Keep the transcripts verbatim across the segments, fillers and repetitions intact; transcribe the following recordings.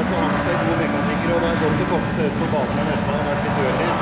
klart å ha med seg gode mekanikere, og det er godt å komme seg ut på banen igjen etter at det har vært litt uheldig.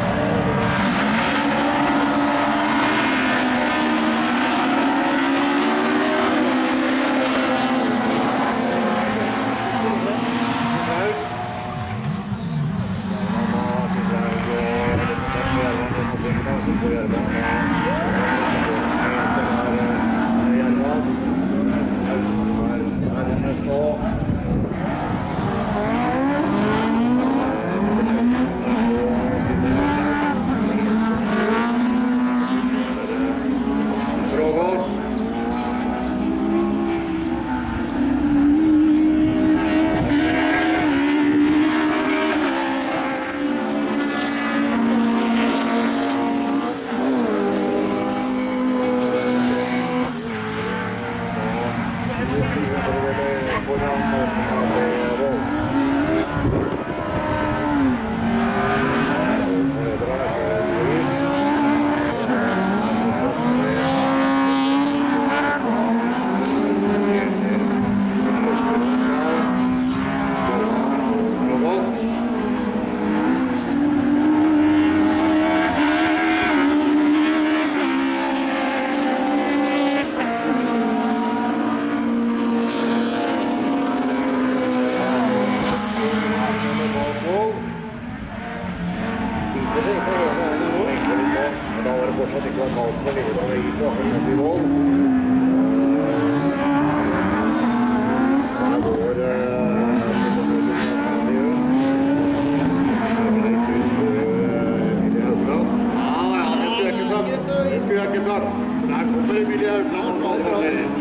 Spiser dere på hele veien nå? Egentlig litt nå, men da var det fortsatt ikke noe kaos for livet da det gikk da, for å si mål. Det går Emilie Haugland. Ja, ja, det skulle jeg ikke sagt. Det skulle jeg ikke sagt. Der kommer Emilie Haugland og svarer på serien.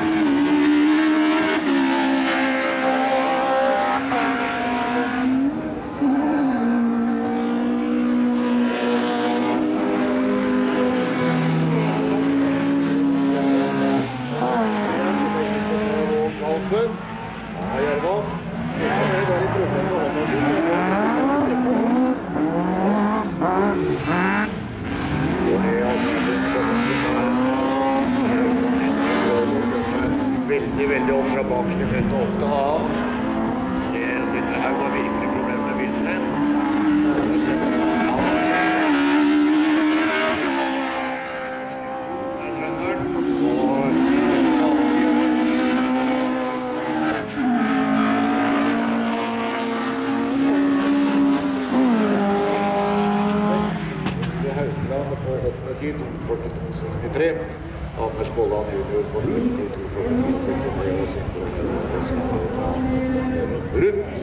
Ja, Gjerman. Det som jeg har i problem med hånda sin, men det går ikke selv å strekke på. Går ned veldig, veldig opp fra baksen i feltet opp til han. Det sitter her med virkelig problem med bilsen. Ja, det kjenner jeg. Det er trønderen. På hoppetid to førtito sekstitre. Anders Bolland junior på ni to førtifire sekstitre og Sindre Haugland på Sindre Rutt.